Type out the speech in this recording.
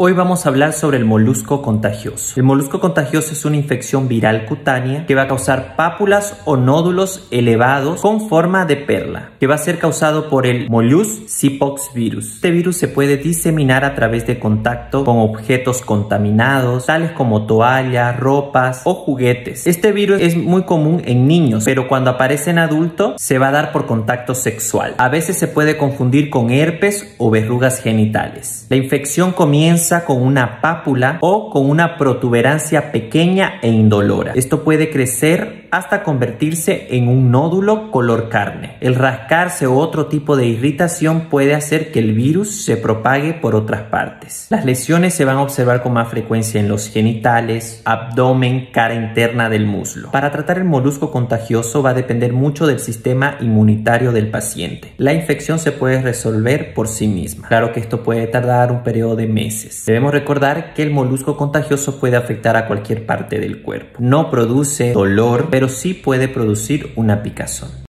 Hoy vamos a hablar sobre el molusco contagioso. El molusco contagioso es una infección viral cutánea que va a causar pápulas o nódulos elevados con forma de perla, que va a ser causado por el Molluscum Sipox virus. Este virus se puede diseminar a través de contacto con objetos contaminados, tales como toallas, ropas o juguetes. Este virus es muy común en niños, pero cuando aparece en adultos se va a dar por contacto sexual. A veces se puede confundir con herpes o verrugas genitales. La infección comienza con una pápula o con una protuberancia pequeña e indolora. Esto puede crecer hasta convertirse en un nódulo color carne. El rascarse o otro tipo de irritación puede hacer que el virus se propague por otras partes. Las lesiones se van a observar con más frecuencia en los genitales, abdomen, cara interna del muslo. Para tratar el molusco contagioso va a depender mucho del sistema inmunitario del paciente. La infección se puede resolver por sí misma. Claro que esto puede tardar un periodo de meses. Debemos recordar que el molusco contagioso puede afectar a cualquier parte del cuerpo. No produce dolor, pero sí puede producir una picazón.